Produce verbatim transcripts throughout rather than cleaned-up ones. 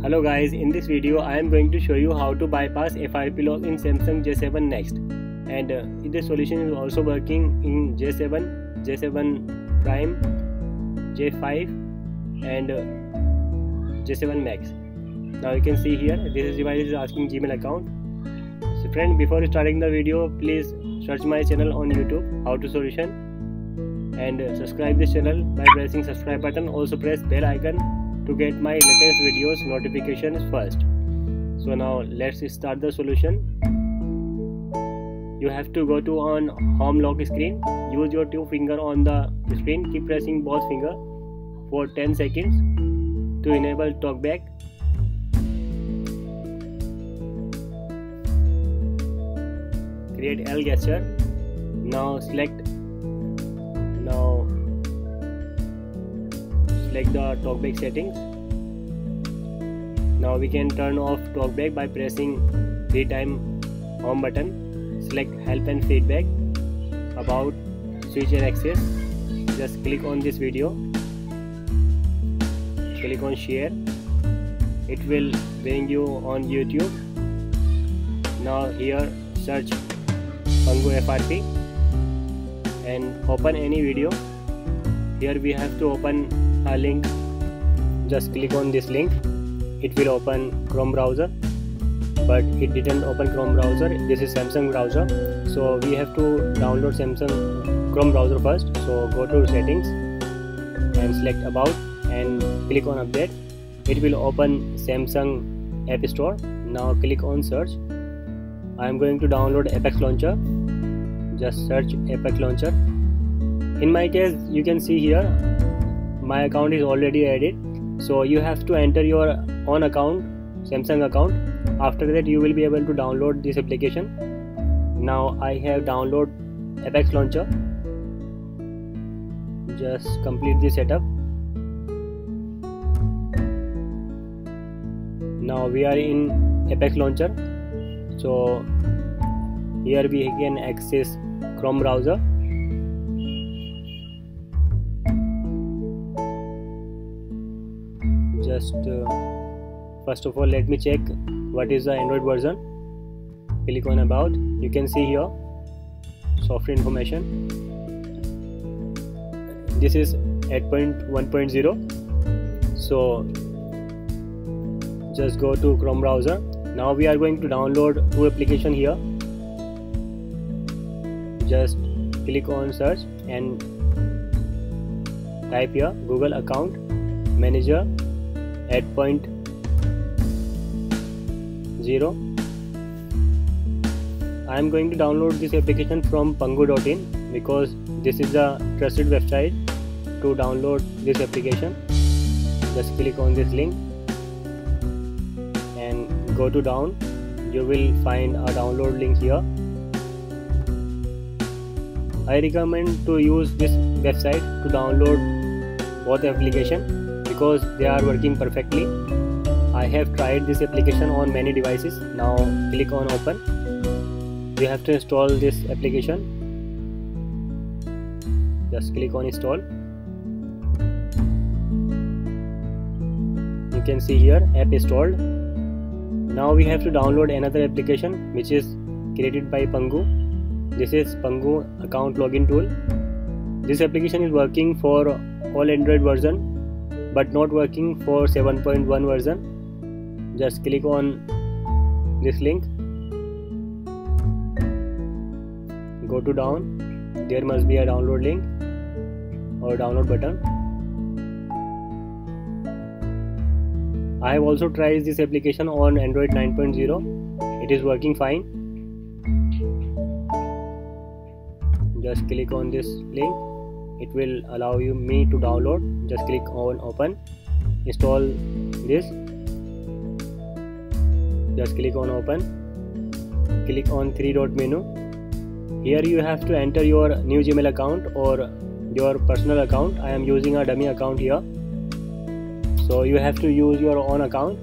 Hello guys, in this video I am going to show you how to bypass F R P lock in Samsung J seven Next, and uh, this solution is also working in J seven, J seven Prime, J five and uh, J seven Max. Now you can see here this device is asking Gmail account. So friend, before starting the video, please search my channel on YouTube How to Solution and uh, subscribe this channel by pressing subscribe button. Also press bell icon to get my latest videos notifications first. So now let's start the solution. You have to go to on home lock screen. Use your two finger on the screen. Keep pressing both finger for ten seconds to enable talkback. Create L gesture. Now select now select the talkback settings. Now we can turn off talkback by pressing three times home button. Select help and feedback, about, switch and access. Just click on this video, click on share. It will bring you on YouTube. Now here search Pangu F R P and open any video. Here we have to open a link. Just click on this link. It will open Chrome browser, but it didn't open Chrome browser. This is Samsung browser, so we have to download Samsung Chrome browser first. So go to settings and select about and click on update. It will open Samsung App Store. Now click on search. I am going to download Apex Launcher. Just search Apex Launcher. In my case, you can see here my account is already added, so you have to enter your own account, Samsung account. After that you will be able to download this application. Now I have downloaded Apex Launcher. Just complete the setup. Now we are in Apex Launcher, so here we can access Chrome browser. Just uh, first of all let me check what is the Android version. Click on about. You can see here software information. This is eight point one point zero. So just go to Chrome browser. Now we are going to download two applications here. Just click on search and type here Google Account Manager eight point zero. I am going to download this application from pangu dot in because this is a trusted website to download this application. Just click on this link and go to down. You will find a download link here. I recommend to use this website to download both applications because they are working perfectly. I have tried this application on many devices. Now click on open. You have to install this application. Just click on install. You can see here app installed. Now we have to download another application which is created by Pangu. This is Pangu account login tool. This application is working for all Android version but not working for seven point one version. Just click on this link. Go to down. There must be a download link or download button. I have also tried this application on Android nine point zero. It is working fine. Just click on this link. It will allow you me to download. Just click on open. Install this. Just click on open. Click on three dot menu. Here you have to enter your new Gmail account or your personal account. I am using a dummy account here, so you have to use your own account.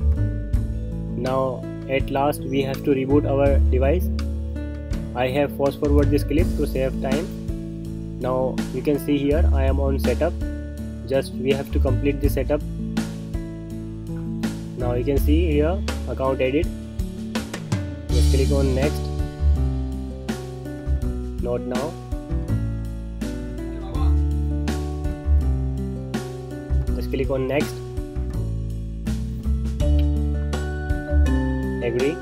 Now at last we have to reboot our device. I have fast forward this clip to save time. Now you can see here I am on setup. Just we have to complete the setup. Now you can see here account edit. Just click on next. Not now. Just click on next. Agree.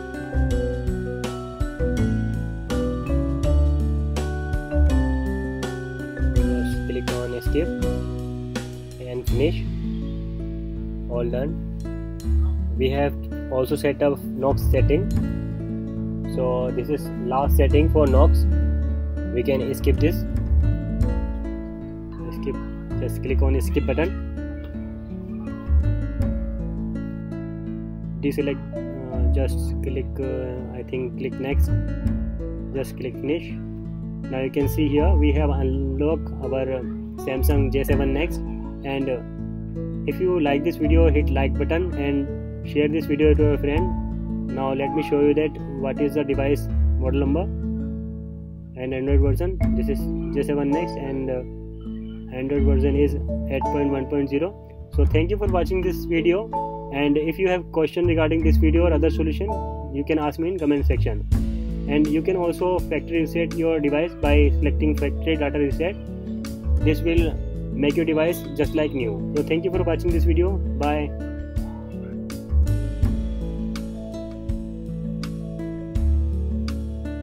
Just click on escape and finish. All done. We have also set up Nox setting. So this is last setting for Nox. We can skip this. Skip. Just click on skip button. Deselect. Uh, just click. Uh, I think click next. Just click finish. Now you can see here we have unlocked our uh, Samsung J seven Next. And uh, if you like this video, hit like button and share this video to your friend. Now let me show you that what is the device model number and Android version. This is J seven Next and uh, Android version is eight point one point zero. So thank you for watching this video, and if you have question regarding this video or other solution, you can ask me in comment section. And you can also factory reset your device by selecting factory data reset. This will make your device just like new. So thank you for watching this video. Bye.